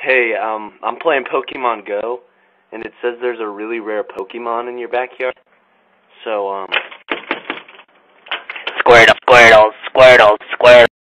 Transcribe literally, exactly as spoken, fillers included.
Hey, um, I'm playing Pokemon Go, and it says there's a really rare Pokemon in your backyard. So, um... Squirtle, Squirtle, Squirtle, Squirtle.